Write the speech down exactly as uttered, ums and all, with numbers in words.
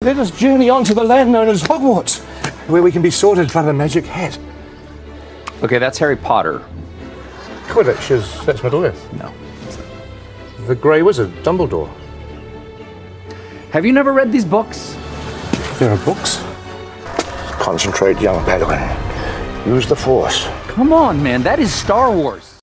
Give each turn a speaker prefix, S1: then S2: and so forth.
S1: Let us journey on to the land known as Hogwarts, where we can be sorted by the magic hat.
S2: Okay, that's Harry Potter.
S1: Quidditch is that's Middle Earth.
S2: No.
S1: The Grey Wizard, Dumbledore.
S2: Have you never read these books?
S1: There are books. Concentrate, young Padawan. Use the Force.
S2: Come on, man, that is Star Wars.